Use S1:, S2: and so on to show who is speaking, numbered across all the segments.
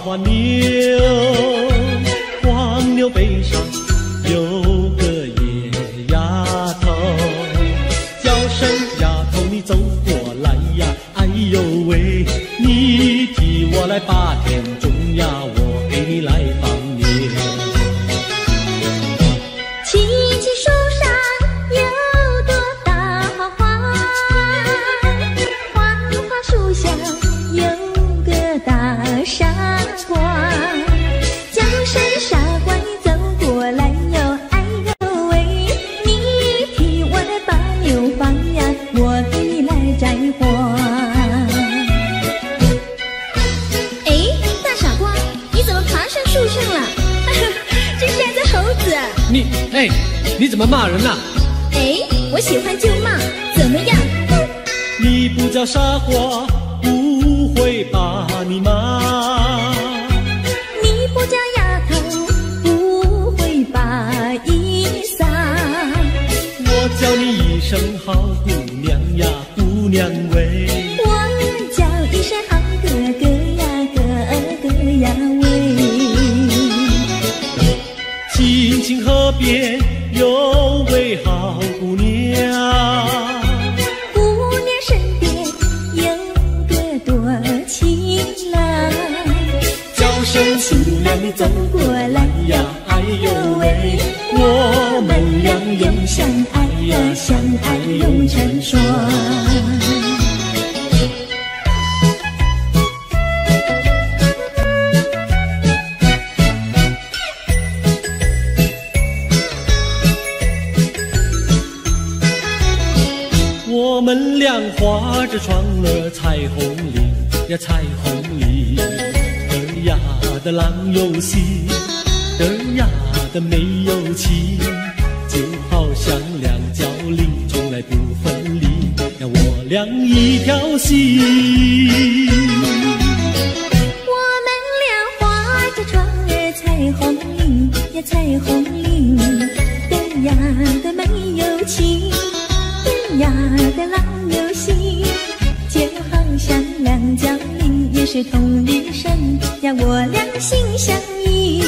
S1: 花牛，黄牛背上有个野丫头，叫声丫头你走过来呀，哎呦喂，你替我来把田种呀，我给你来放牛。
S2: 青青树上有朵大花花，花花树下有个大傻瓜，叫声傻瓜你走过来哟，哎呦喂，你替我来把牛放呀，我给你来摘花。哎，大傻瓜，你怎么爬上树上了？真是爱的猴子！
S1: 你怎么骂人呢？
S2: 哎，我喜欢就骂，怎么样？
S1: 你不叫傻瓜，不会把你骂。
S2: 你不叫丫头，不会把衣撒。
S1: 我叫你一声好姑娘呀，姑娘喂。
S2: 我叫一声好哥哥呀，哥哥呀喂。
S1: 青青河边有位好姑娘，
S2: 姑娘身边有个多情郎，
S1: 叫声姑娘你走过来呀，哎呦喂，我们俩又相爱呀，相爱又成双。我们俩划着船儿彩虹岭呀，彩虹岭，儿呀的郎有心，儿呀的没有情，就好像两角铃，从来不分离呀，我俩一条心。
S2: 我们俩划着船儿彩虹岭呀，彩虹岭，儿呀的没有情，呀的郎有心，就好像两角铃，也是同一声呀，我俩心相印。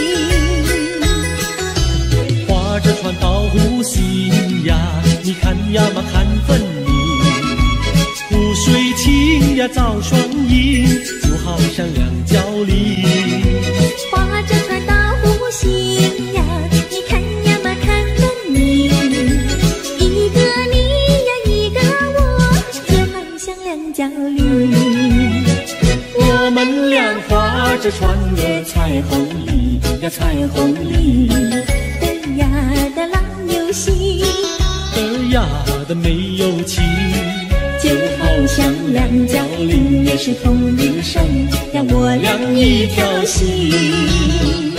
S1: 划着船到湖心呀，你看呀嘛看分明，湖水清呀照双影，就好像两角铃。
S2: 划着船到湖心呀，你看呀嘛看分明，一个你呀一个我，就好像两角铃。
S1: 我们俩划着船儿彩虹里呀，彩虹里，
S2: 儿呀的郎有心，
S1: 儿呀的没有情，
S2: 就好像两角铃，也是同一声呀，我俩一条心。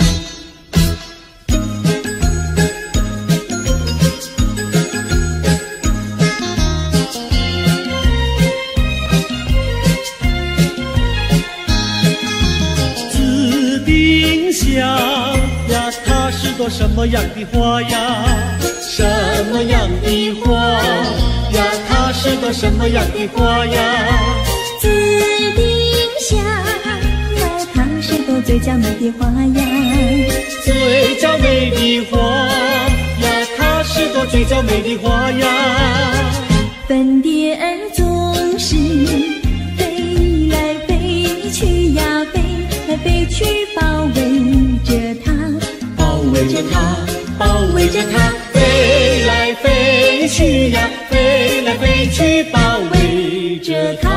S1: 呀，它是朵什么样的花呀？什么样的花呀？它是朵什么样的花呀？
S2: 紫丁香呀，它是朵最娇美的花呀。
S1: 最娇美的花呀，它是朵最娇美的花呀。
S2: 粉蝶儿总是飞来飞去呀，飞来飞去包围着它，
S1: 包围着它，包围着它，飞来飞去呀，飞来飞去包围着它。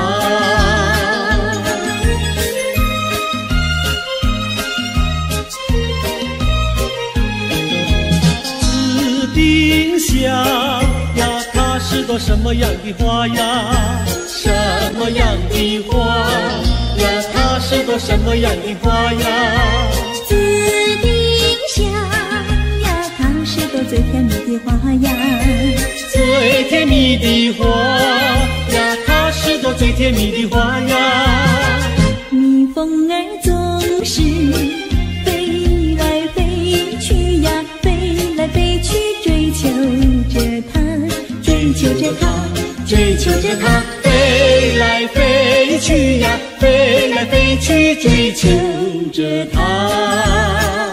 S1: 紫丁香呀，它是朵什么样的花呀？什么样的花呀？它是朵什么样的花呀？
S2: 紫丁香呀，它是朵最甜蜜的花呀。
S1: 最甜蜜的花呀，它是朵最甜蜜的花呀。
S2: 蜜蜂儿总是飞来飞去呀，飞来飞去追求着它，追求着它，追求着它，
S1: 飞来飞去呀，飞来飞去追追求着它。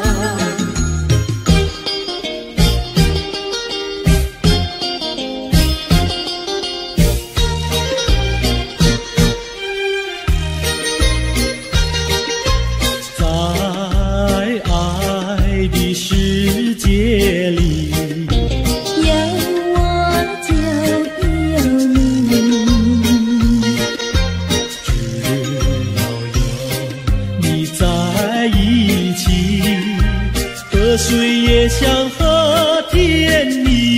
S1: 世界里
S2: 有我就有你，
S1: 只要有你在一起，河水也像和甜蜜。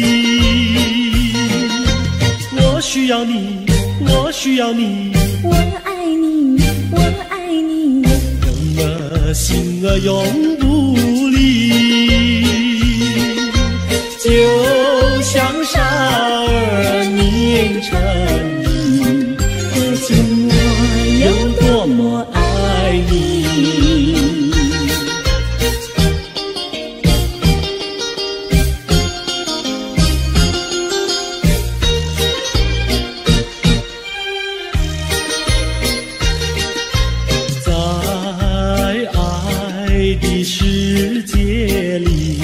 S1: 我需要你，我需要你，
S2: 我爱你，我爱你，
S1: 永儿心儿永不离。就像傻儿拧成泥，
S2: 可见我有多么爱你。
S1: 在爱的世界里，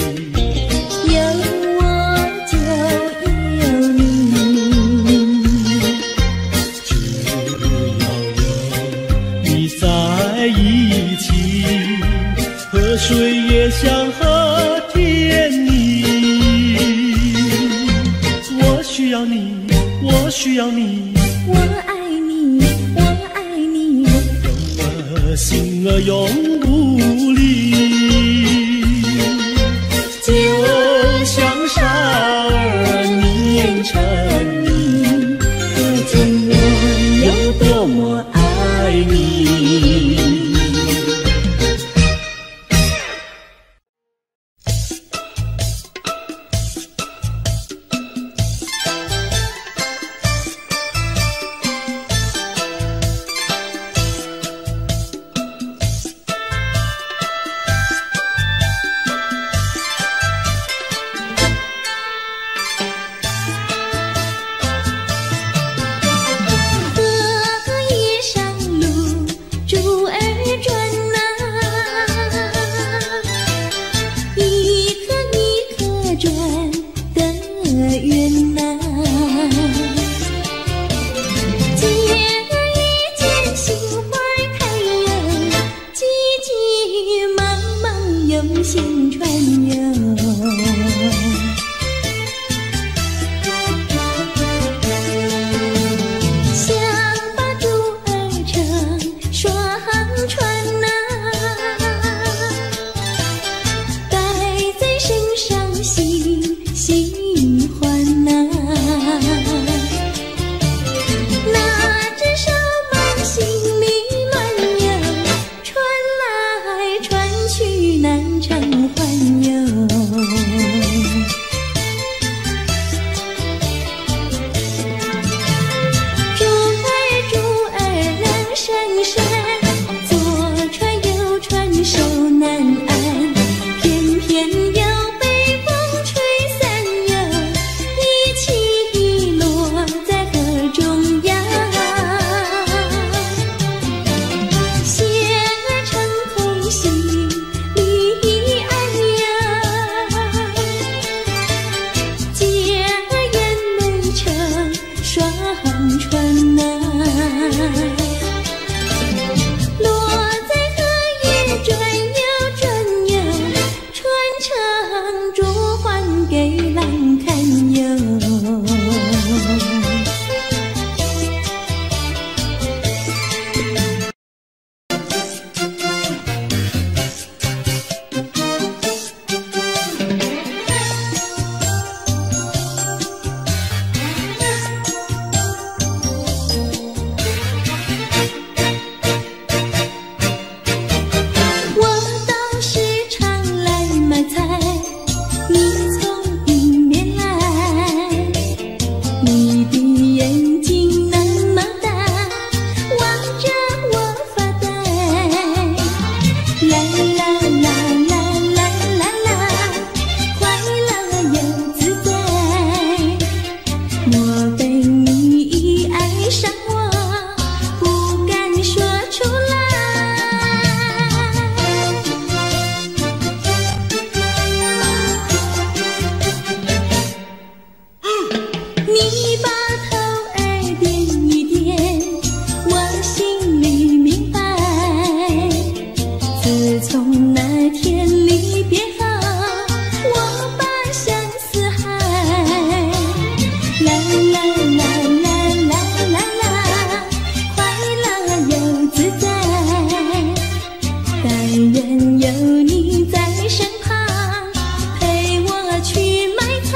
S1: 在一起，河水也像和甜蜜。我需要你，我需要你，
S2: 我爱你，我爱你，
S1: 永儿心儿永不离。就像傻儿拧成泥，
S2: 可见我有多么爱你。心传游，想把竹儿成双船呐，带在身上喜欢呐，拿着手忙心里乱游，传来传去难成环游。 自从那天离别后，我把相思海，啦啦啦啦啦啦啦，快乐又自在。但愿有你在身旁，陪我去埋藏。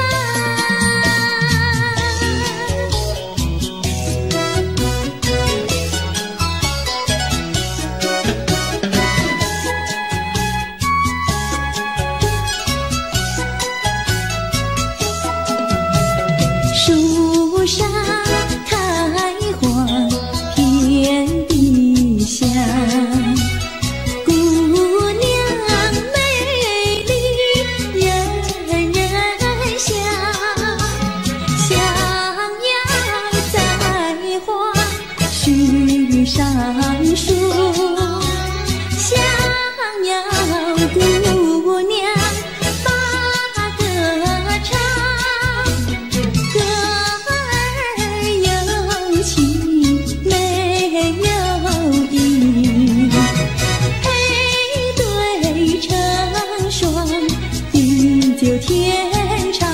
S2: 树上开花遍地香，姑娘美丽人人想，想要在花须上树，想要姑娘把歌唱。歌儿有情没有意，配对成双，地久天长。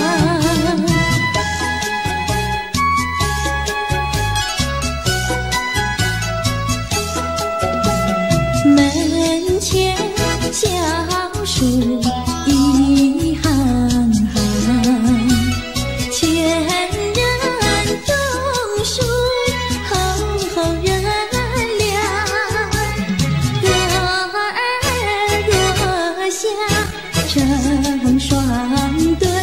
S2: 门前小树一行行，前人种树，后人量。歌儿若下成双对，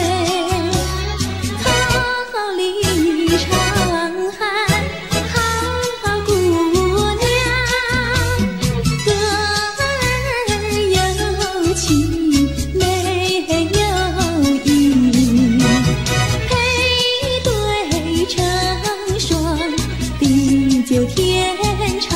S2: 好里长喊好姑娘。歌儿有情没有意，配对成双，地久天长。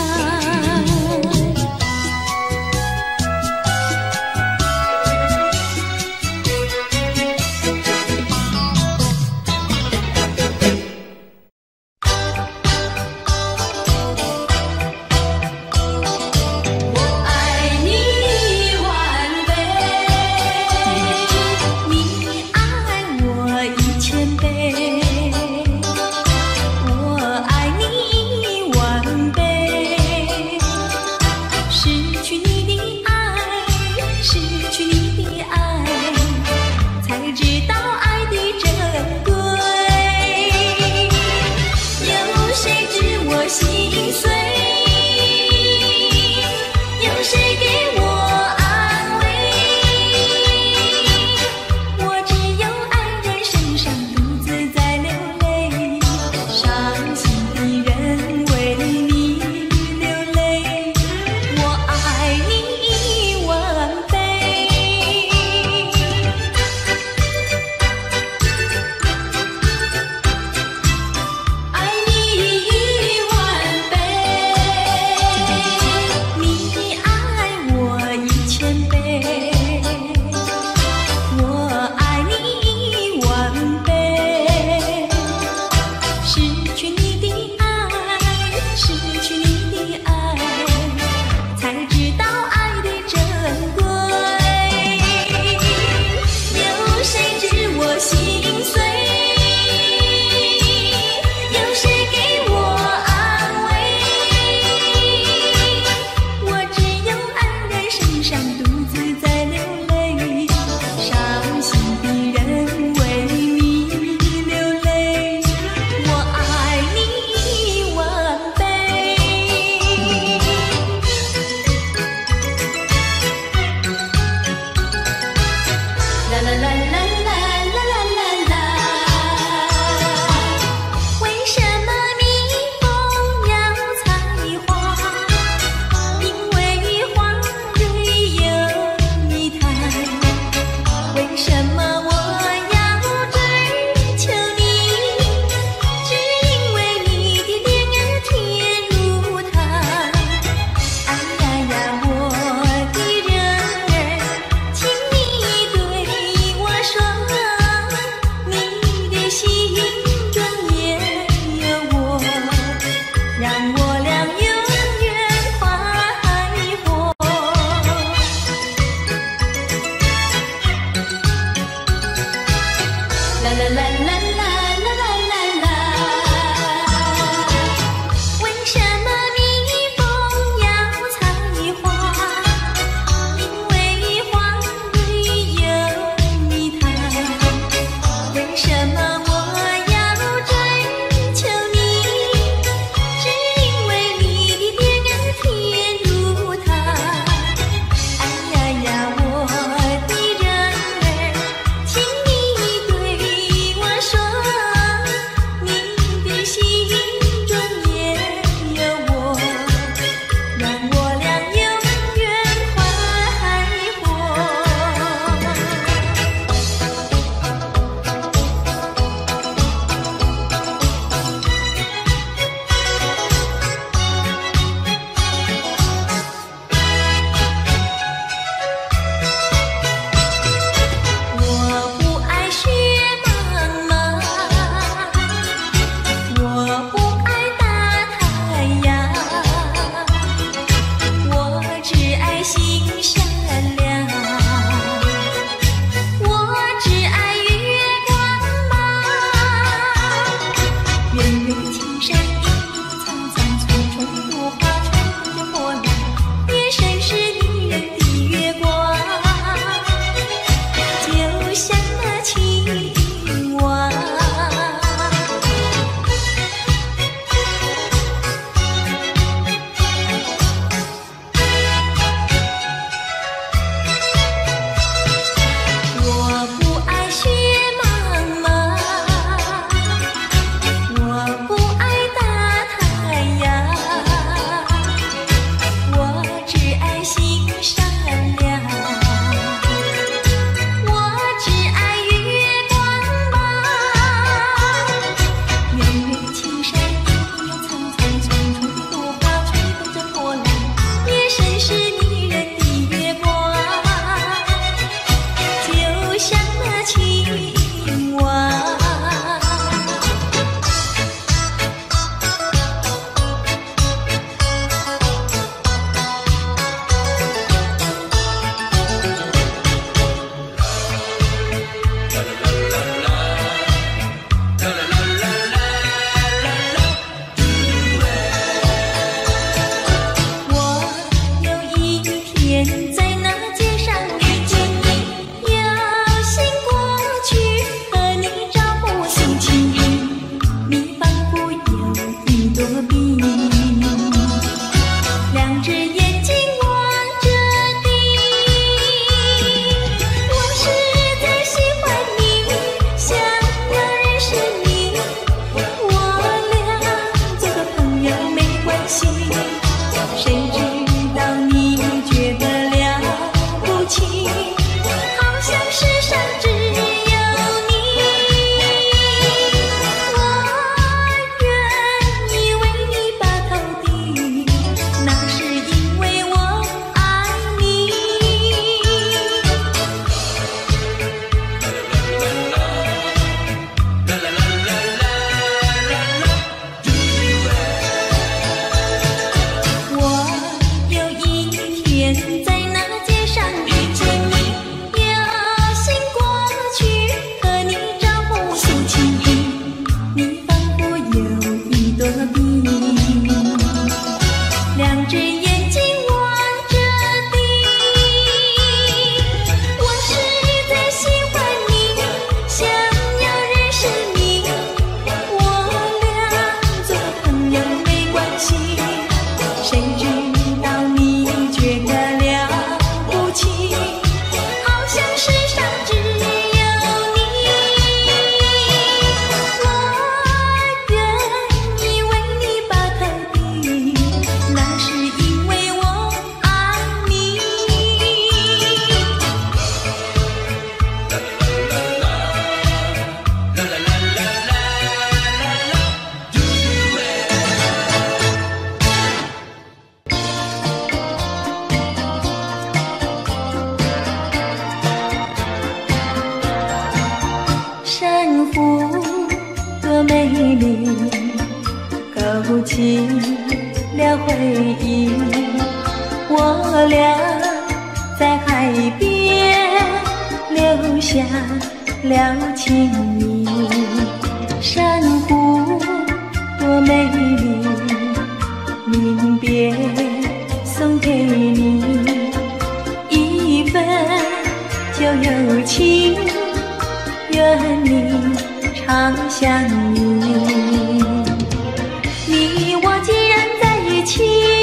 S2: 起了回忆，我俩在海边留下了情谊。珊瑚多美丽，临别送给你一份旧友情，愿你常相依。你我既然在一起，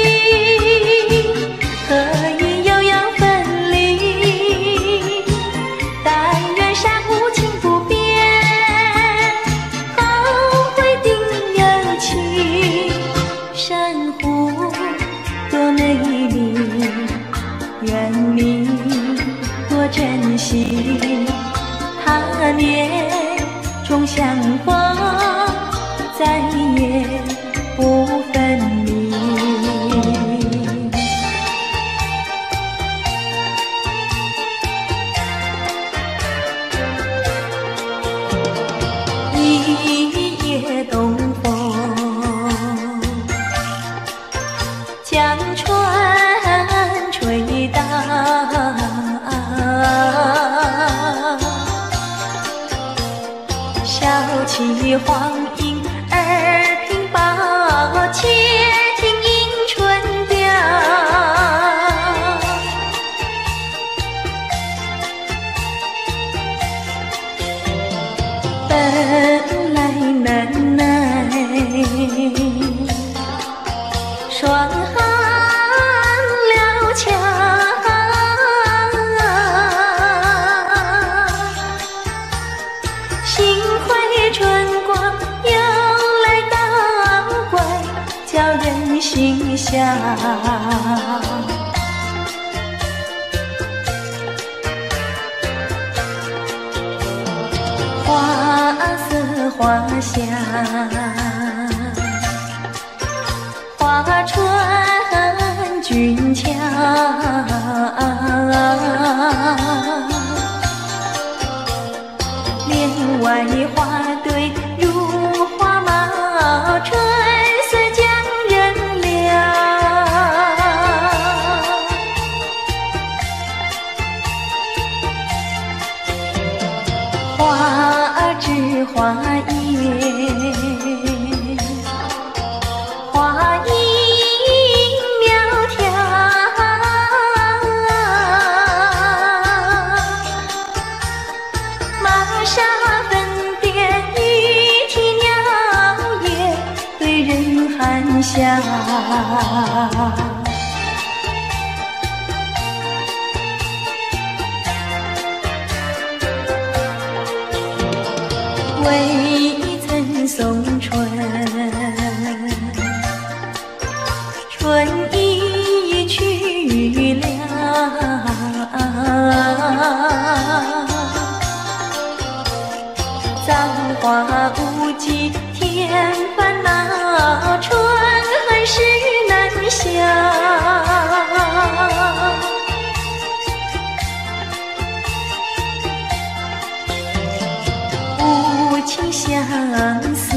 S2: 何以又要分离？但愿山无情不变，后会定有期。珊瑚多美丽，愿你多珍惜。他年重相逢，再也不分离。一夜东风，将船吹荡，小起黄莺儿平抱，且听迎春调。本来难耐，霜寒了墙，幸亏春光又来捣怪，叫人心香。花色花香，花船俊俏，帘外花堆如花帽，春色将人撩。花枝花叶，花影苗条，玛莎粉点雨啼鸟也对人含笑。未曾送春，春已去了。葬花无忌添烦恼，春恨事难消。无情相思，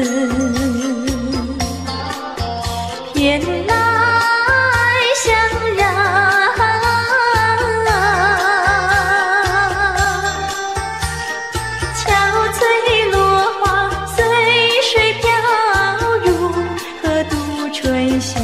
S2: 偏来相让。憔悴落花随水飘入，何度春宵？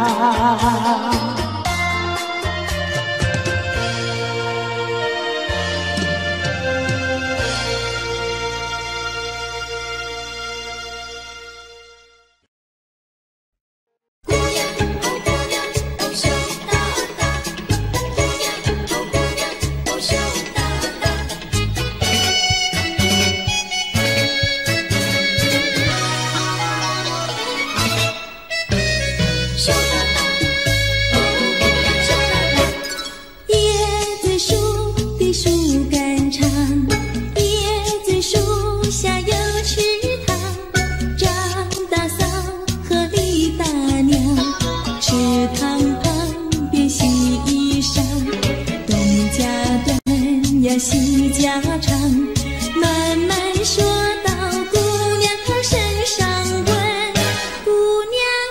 S2: 戏家常，慢慢说到姑娘她身上纹，姑娘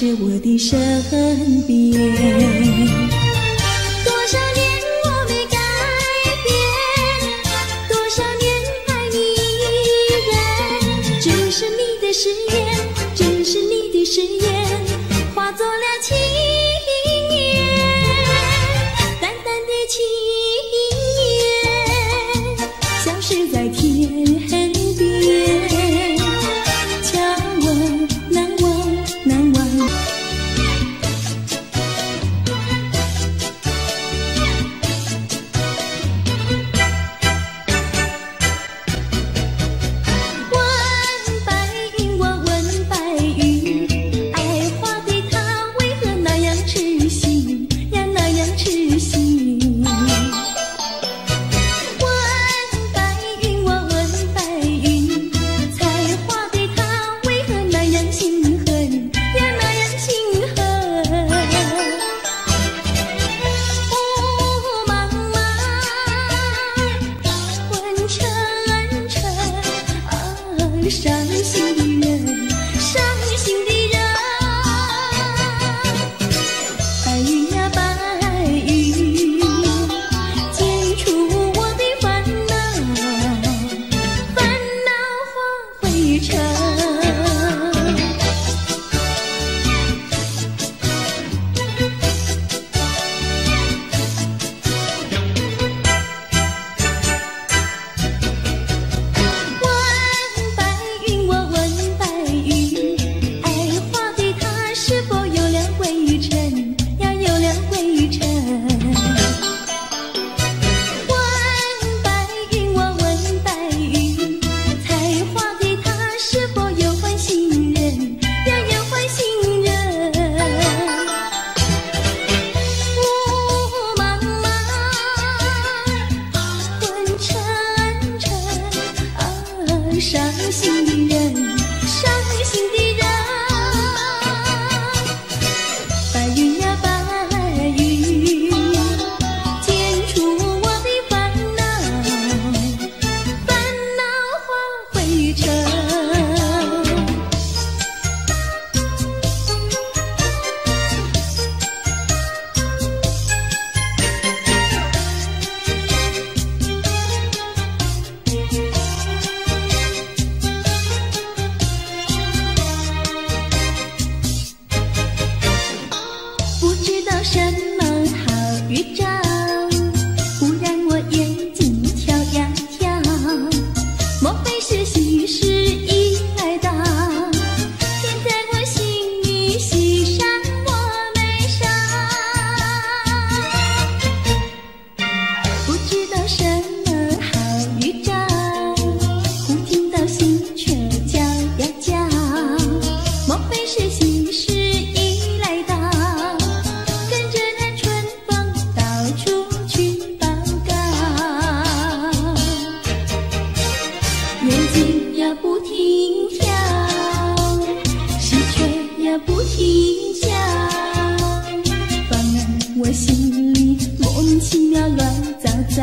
S2: 是我的身边。多少年我没改变，多少年爱你依然，只是你的誓言，只是你的誓言，化作了情缘，淡淡的情缘，消失在天边。瞧我难忘难忘。问白云，我问白云，爱花的它为何那样痴心呀，那样痴心？问白云，我问白云，采花的它为何那样心狠呀，那样心狠？雾茫茫，昏沉沉，伤心的人，伤心的人。白云呀白云，剪除我的烦恼，烦恼化灰尘。问白云，我问白云，爱花的它是否有了灰尘呀，有了灰尘？问白云，我问白云，采花的它是否有换新人呀，有换新人？雾茫茫，昏沉沉，伤心的人，伤心的人。白云呀白云，剪除我的烦恼，烦恼化灰尘。不知道什么好预兆，忽然我眼睛跳呀跳，莫非是喜事已来到？天在我心里，喜上我眉梢。不知道什么好预兆，忽听到心却叫呀叫，莫非是喜事已来到？跟着那春风到处去报告，眼睛呀不停跳，喜鹊呀不停叫，放我心里莫名其妙乱糟糟。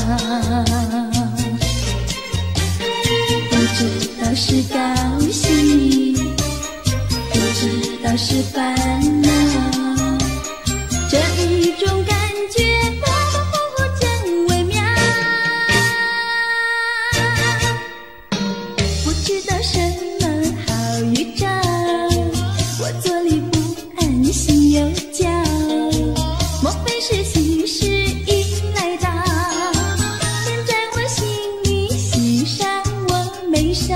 S2: 不知道是高兴，不知道是烦恼，这一种感觉模模糊糊真微妙。不知道什么好预兆，我坐立不安，心又焦，莫非是喜事已来到？天在我心里，喜上我眉梢。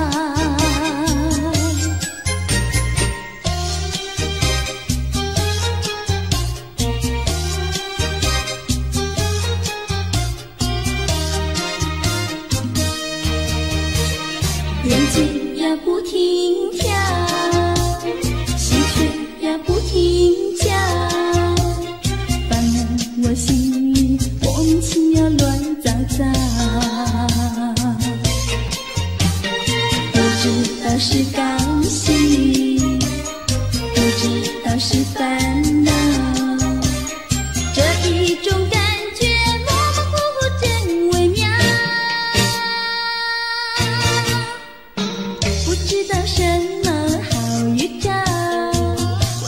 S2: 眼睛呀不停跳，喜鹊呀不停叫，放我心里莫名其妙乱糟糟。不知道是高兴，不知道是烦恼，这一种感觉模模糊糊真微妙。不知道什么好预兆，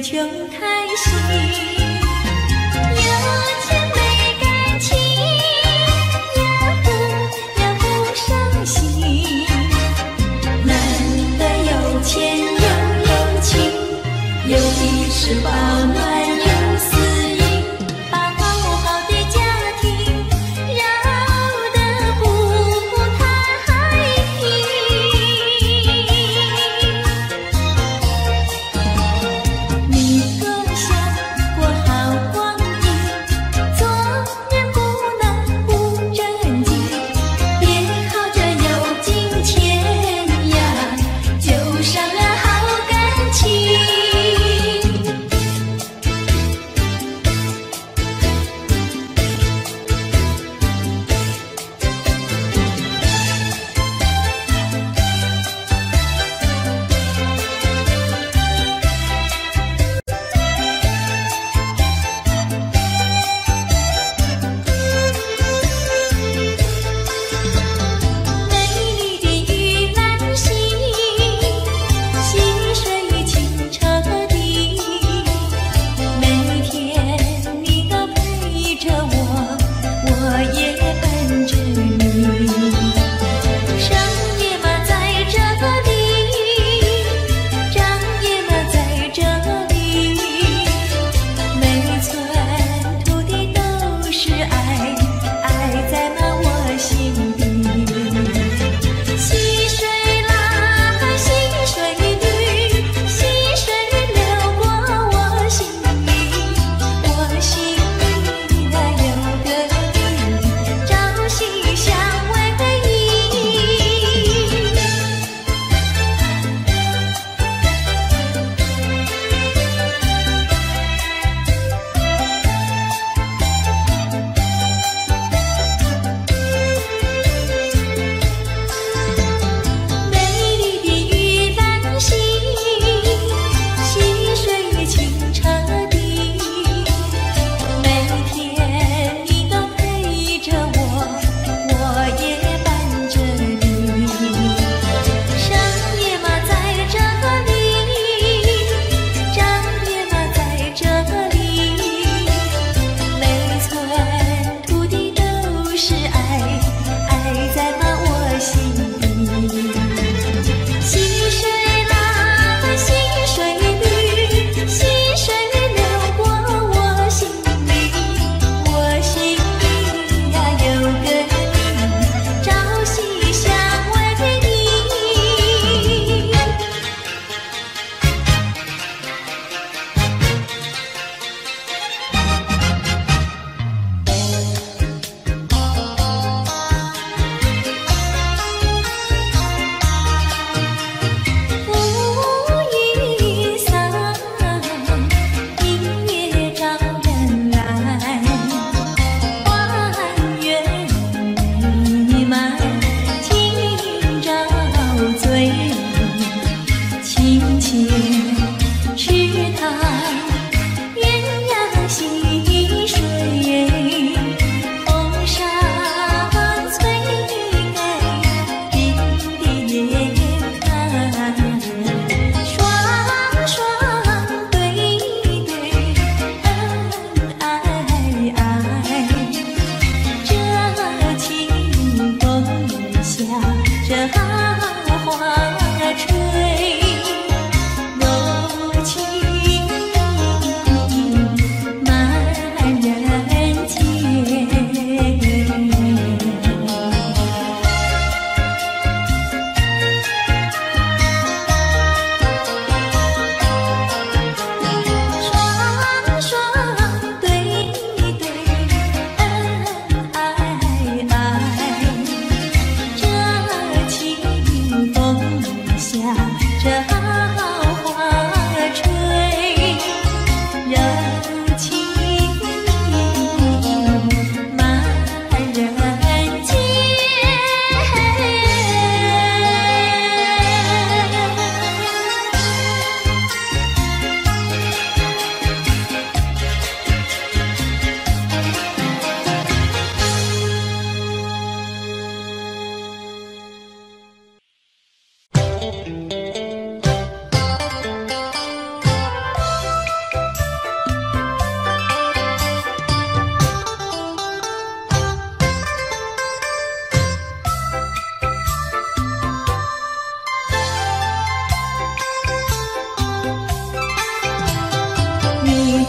S2: 穷开心。有钱没感情，也不伤心。难得有钱又有情，有的是保暖有私隐，把好好的家庭绕得不太平。你若想过好光阴，做人不能不正经，别靠着有金钱呀，就伤了好感情。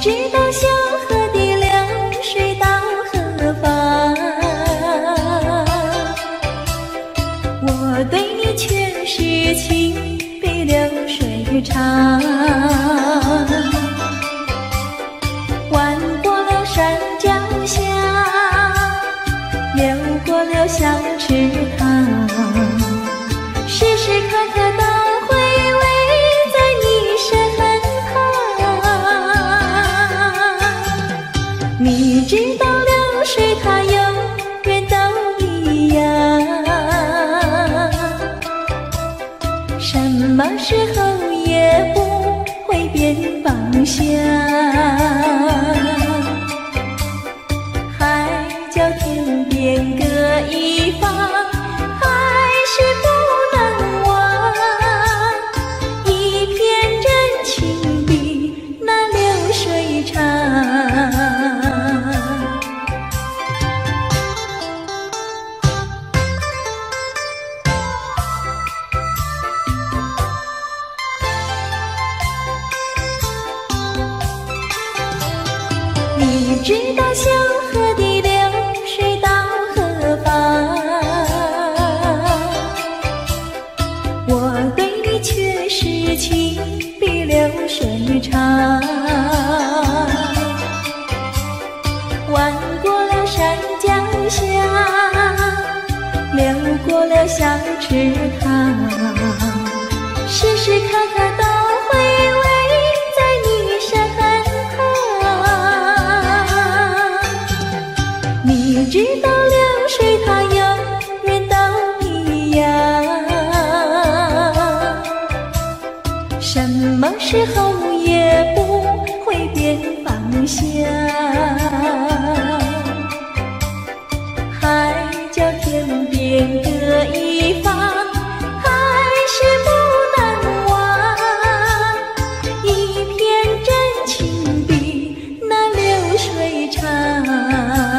S2: 知道小河的流水到何方，我对你却是情比流水长。弯过了山脚下，流过了小池塘，时时刻刻都回味在你身旁。你知道流水它永远都一样，什么时候也不会变方向。海角天边各一方，还是不能忘。一片真情比那流水长。你知道小河的流水到何方，我对你却是情比流水长。弯过了山脚下，流过了小池塘，时时刻刻都回味在你身旁。你知道流水它永远都一样，什么时候也不会变方向。海角天边各一方，还是不能忘。一片真情比那流水长。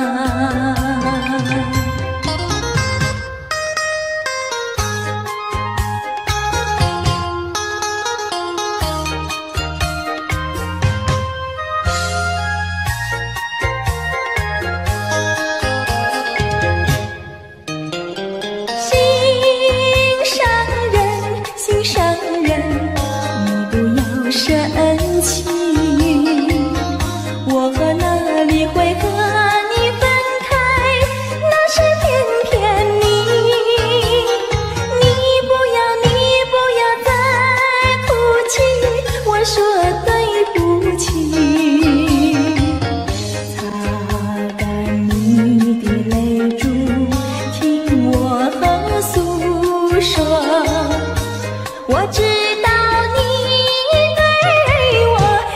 S2: 心上人，你不要生气，我哪里会和你分开，那是偏偏你。你不要再哭泣，我说对不起。擦干你的泪珠，听我诉说。我知道你对我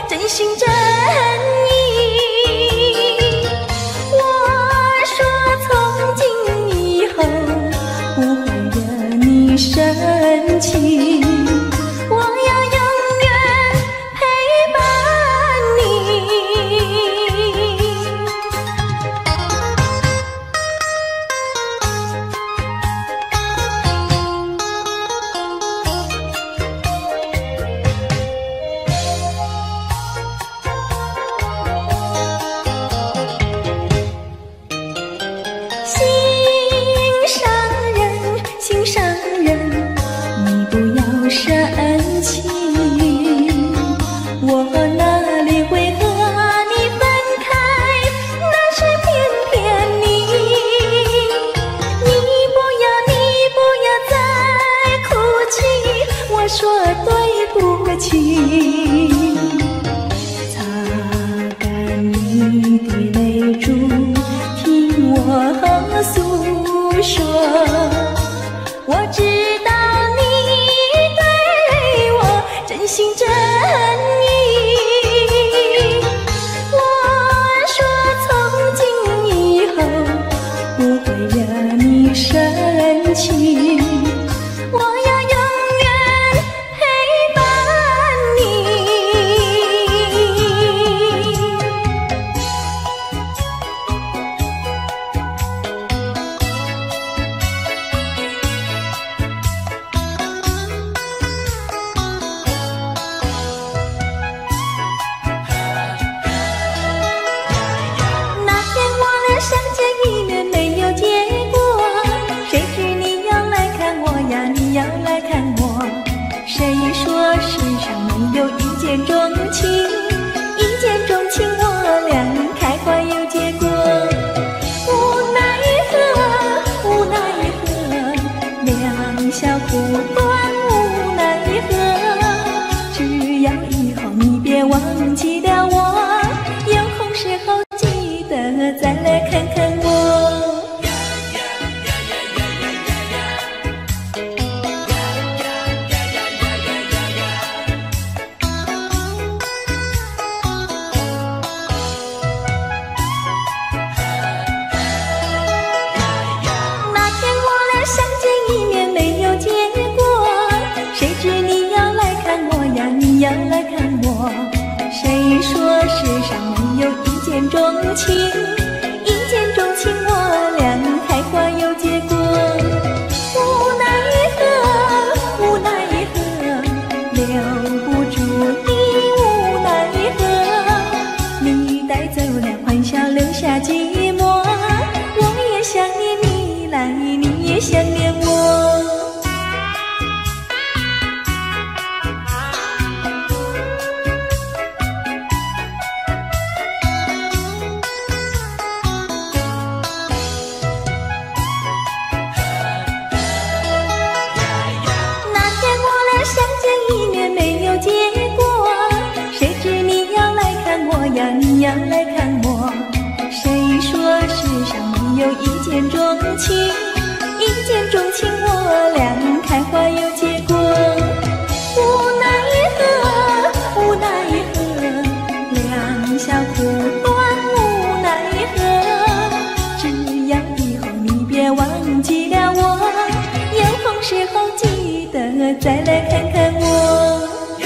S2: 情，一见钟情我俩开花有结果。无奈何，无奈何，两小苦短无奈何。只要以后你别忘记了我，有空时候记得再来看看我。要来看我，谁说世上没有一见钟情？一见钟情我俩开花有结果。无奈何，无奈何，留不住你无奈何。你带走了欢笑，留下寂寞。我也想念你来，你也想念我。你要来看我，谁说世上没有一见钟情？一见钟情我俩开花有结果。无奈何，无奈何，两小苦短无奈何。只要以后你别忘记了我，有空时候记得再来看看我。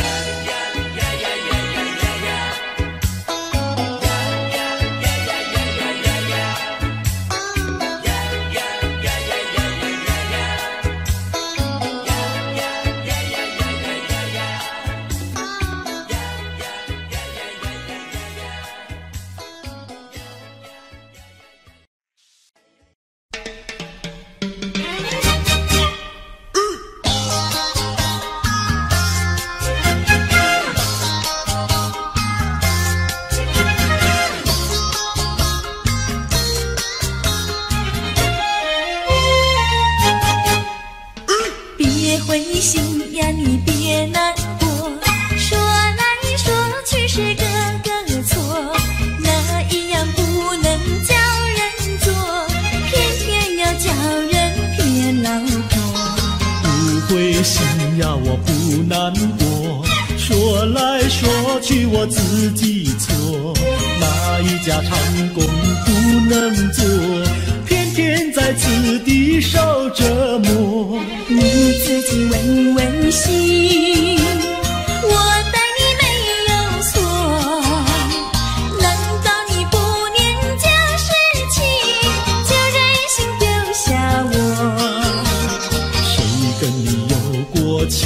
S1: 我不难过，说来说去我自己错，哪一家长工不能做，偏偏在此地受折磨。
S2: 你自己问问心，我待你没有错，难道你不念旧事情，就任性丢下我？
S1: 谁跟你有过情，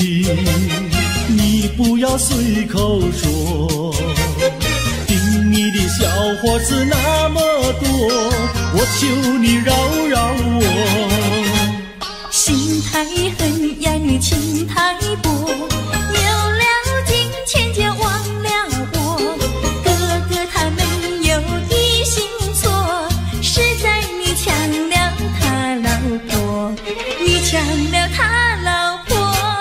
S1: 你不要随口说，听你的笑话是那么多，我求你饶饶我。
S2: 心太狠呀，你情太薄，有了金钱就忘了我。哥哥他没有一心错，是在你抢了他老婆，你抢了他老婆。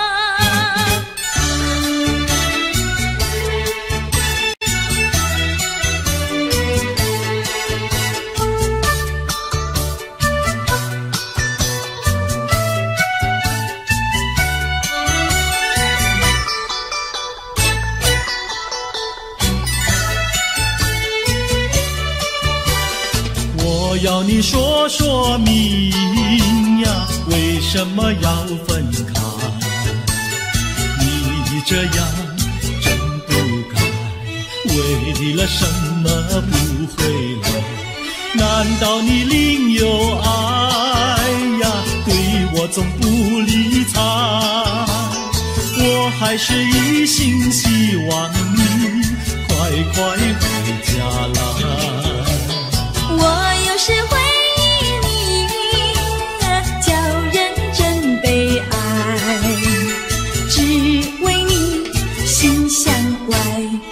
S1: 我要你说说明呀，为什么要分开？你这样真不该，为了什么不回来？难道你另有爱呀？对我总不理睬，我还是一心希望你快快回家来。
S2: 我有时回忆你，叫人真悲哀，只为你心像怪。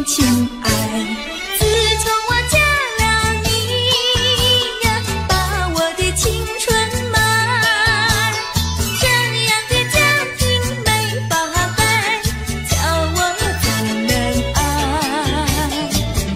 S2: 情爱。自从我嫁了你呀，把我的青春买，这样的家庭没法改，叫我怎能爱？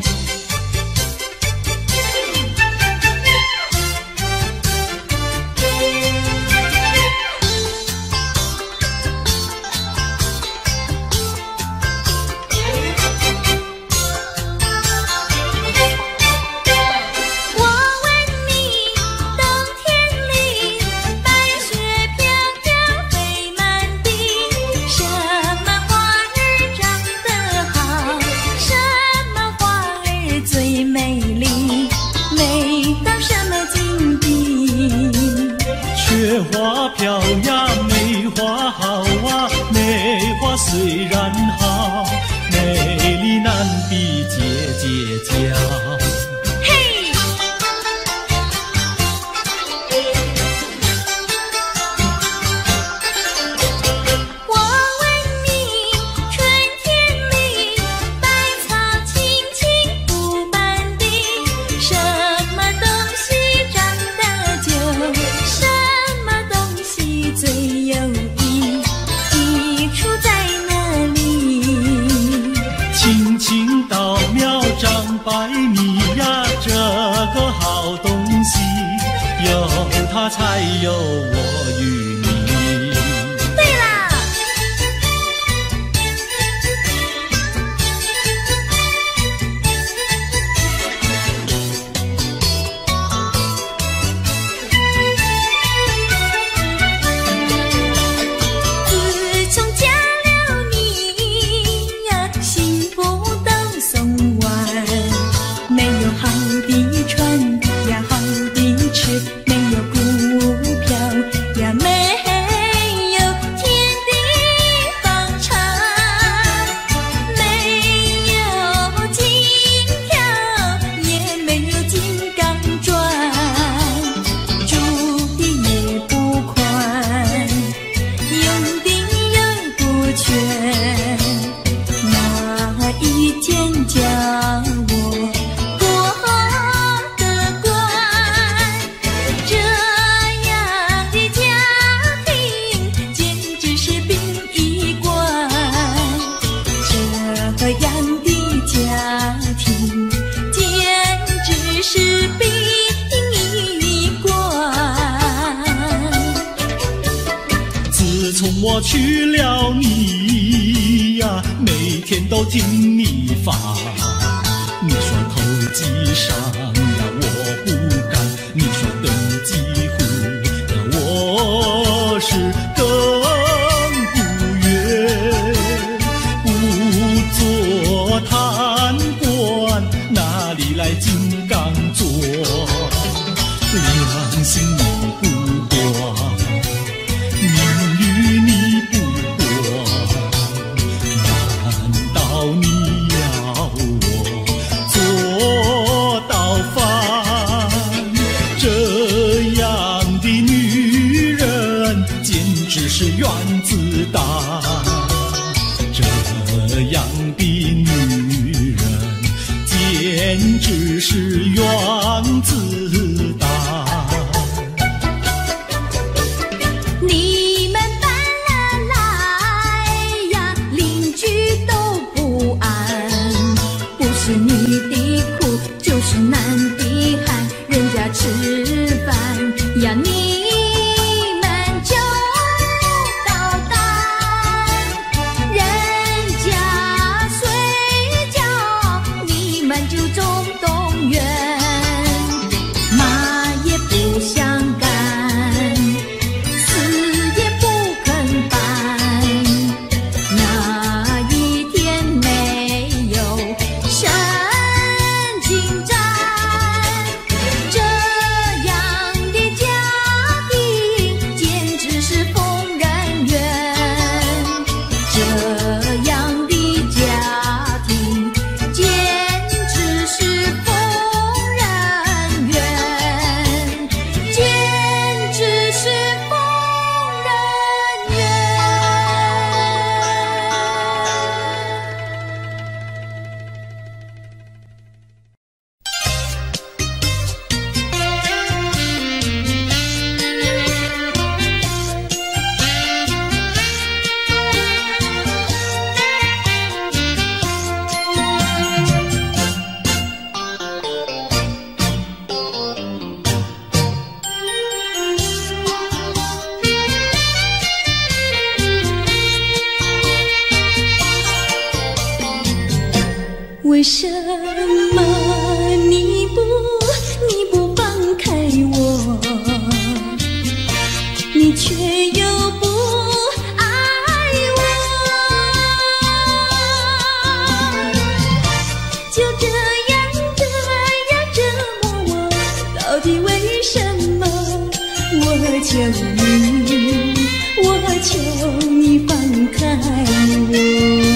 S2: 我问你，冬天里白雪飘飘飞满地，什么花儿长得好？什么花儿最美丽？美到什么境地？
S1: 雪花飘呀，梅花好啊，梅花虽然好，美丽难比姐姐娇。
S2: 嘿，我问你，春天里百草青青布满地，什么东西长得久？什么东西最有益？益处在哪里？
S1: 青青稻苗长百米呀，这个好东西，有它才有我与你。
S2: 对啦，自从嫁了你呀，幸福都送完，没有好的穿呀，好的吃，没有股票呀，没有天地房产，没有金条，也没有金刚钻，住的也不宽，用的也不全，哪一天叫我过得关？这样的家庭简直是殡仪馆，这样的家庭简直是殡仪馆。
S1: 自从我娶了你呀，每天都听你发。你说投机商呀，我不干；你说登记户呀，我是更不愿。不做贪官，哪里来金刚座？良心你不管，名誉你不管，难道你要我做到饭？这样的女人简直是原子弹，这样的女人简直是原子弹。
S2: 你们搬了来呀，邻居都不安，不是女的苦，就是男的寒，人家吃饭呀，你们就捣蛋，人家睡觉，你们就总动员。 为什么你不放开我，你却又不爱我？就这样折磨我，到底为什么？我求你放开我。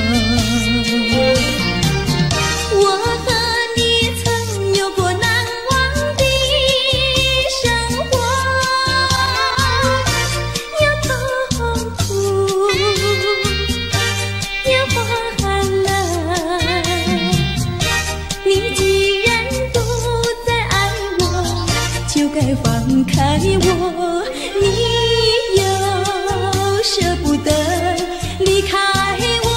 S2: 放开我，你又舍不得离开我。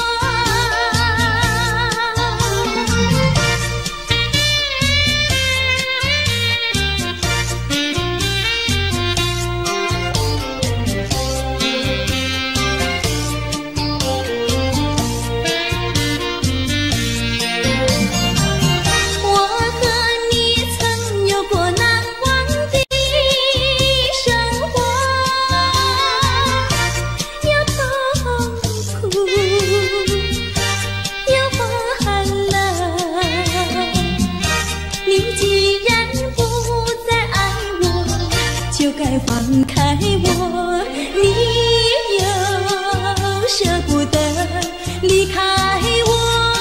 S2: 我和你曾有过难忘的生活，有痛苦，有欢乐。你既然不再爱我，就该放开我，你又舍不得离开我。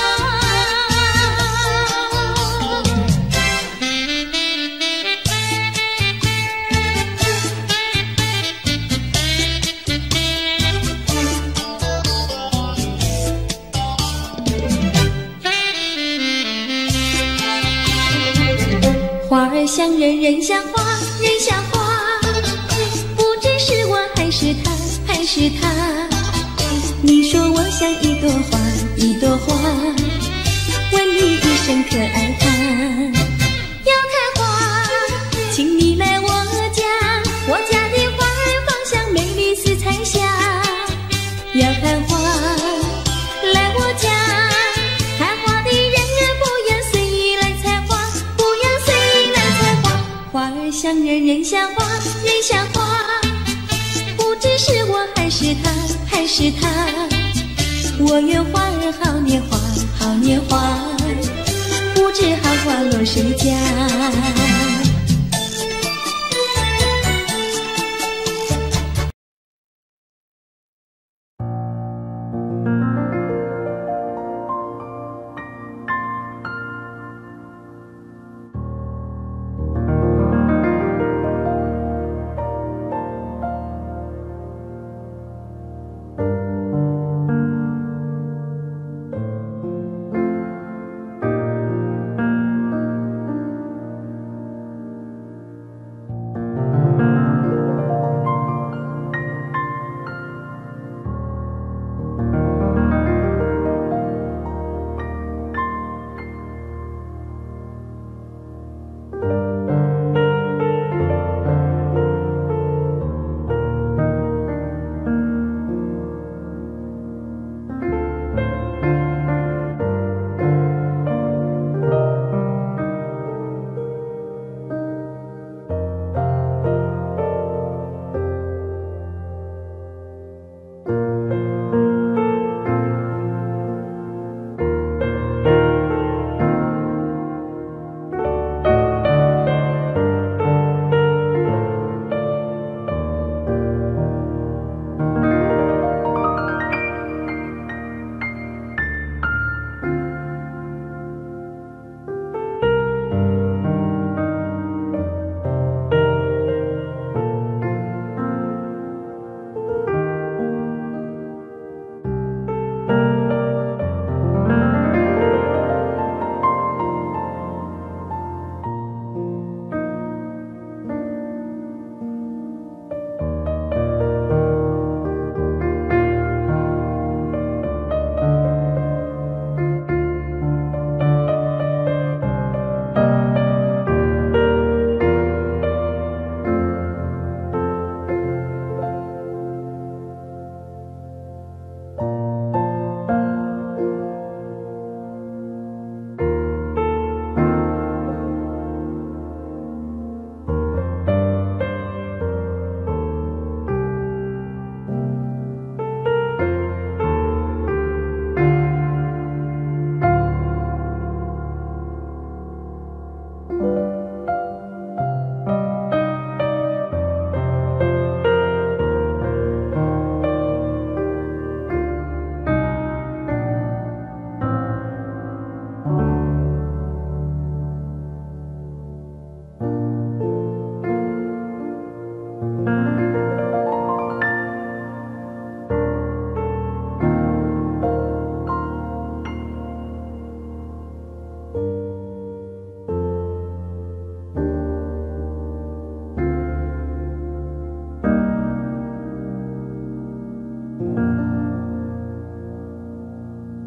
S2: 花儿像人，人像花，人像花，不知是我还是他，还是他。你说我像一朵花，一朵花，问你一声可爱它。要开花，请你来我家，我家的花儿放向美丽色彩下。要看花，来我家。看花的人儿不要随意来采花，不要随意来采花。花儿像人，人像花，人像花，不知是我还是他，还是他。我愿花儿好年华，好年华，不知好花落谁家。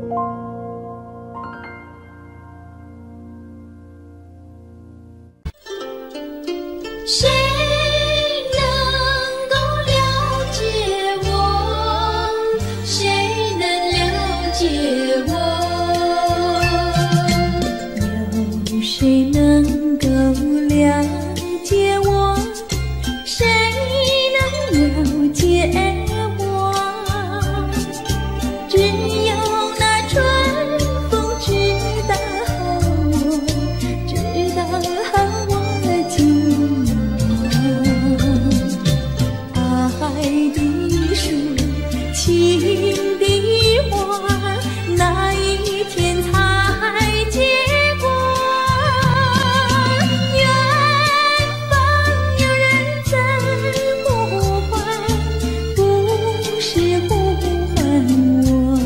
S2: 谁能够了解我？谁能了解我？有谁能够了解我？谁能了解我？只有那春风知道我，知道我今爱的树，情的花，哪一天才结果？远方有人在呼唤，不是呼唤我。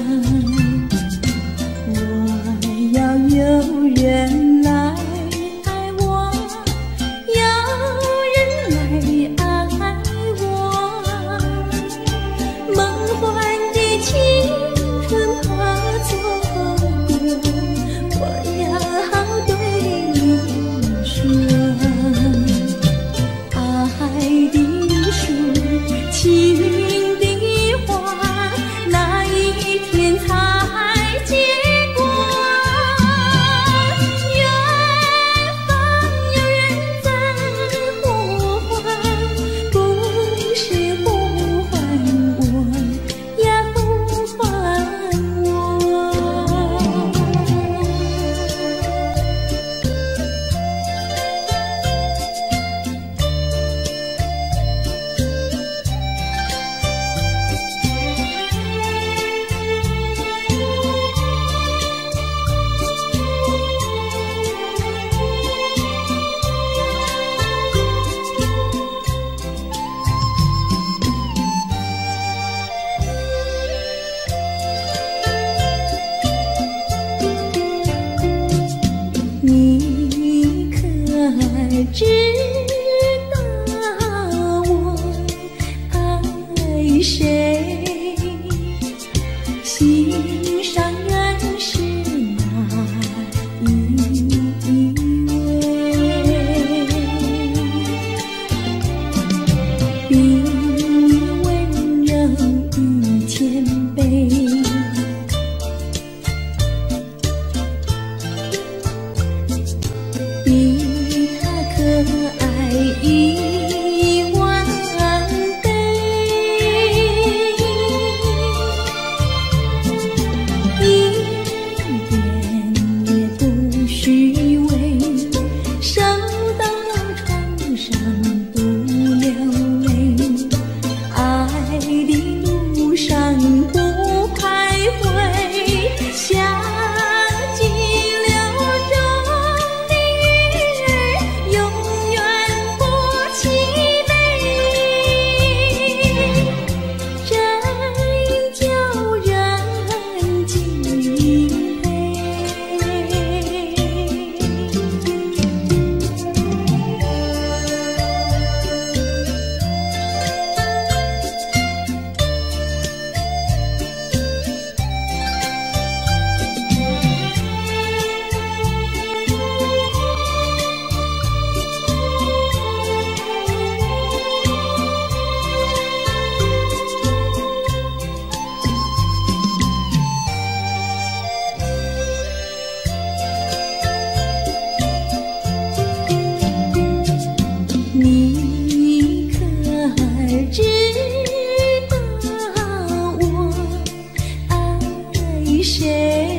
S2: 我要有人来爱我，有人来爱我。梦幻的青春怕错过，我要对你说，爱的树，情的花，哪一天才结果？远方有人在呼唤，不是呼唤我，要呼唤我。你可知道我爱谁？心上人是哪一位？比你温柔与谦卑，比他可爱10000倍，一点也不虚伪，守到床上不流泪，爱的路上不徘徊，像激流中的鱼儿，永远不气馁，真叫人敬佩。你可知道我爱谁？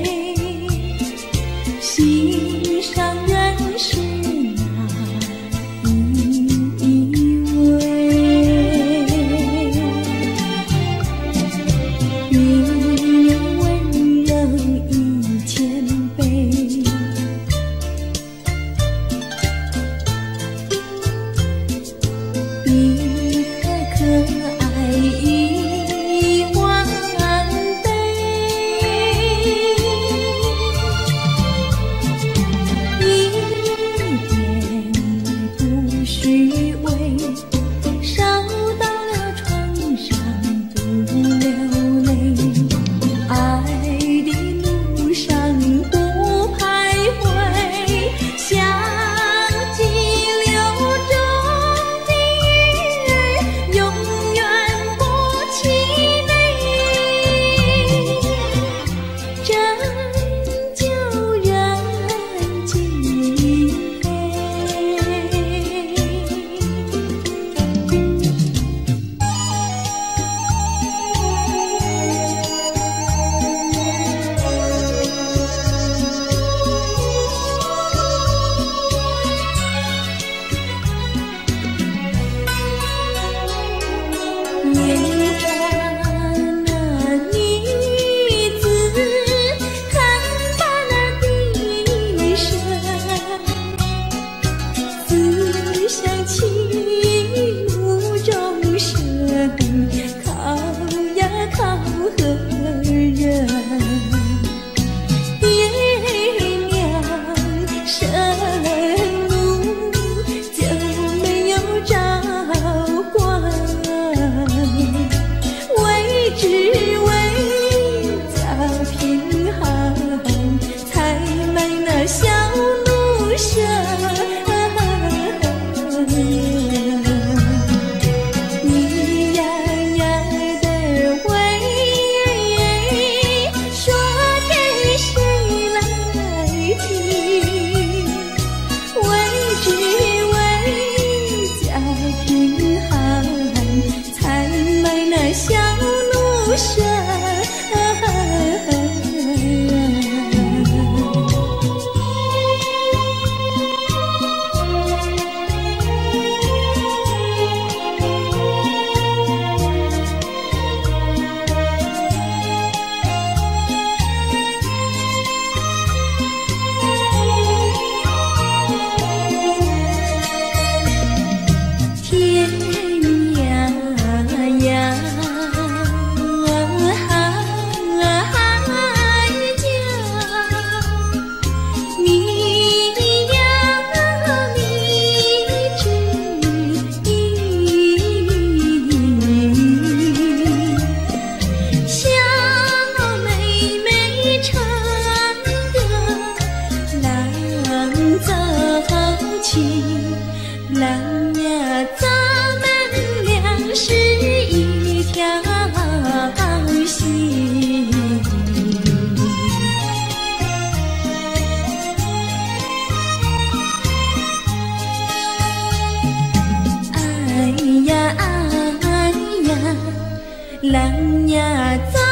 S2: 心上人是哪一位？比你温柔与谦卑，比他可爱10000倍， 郎呀走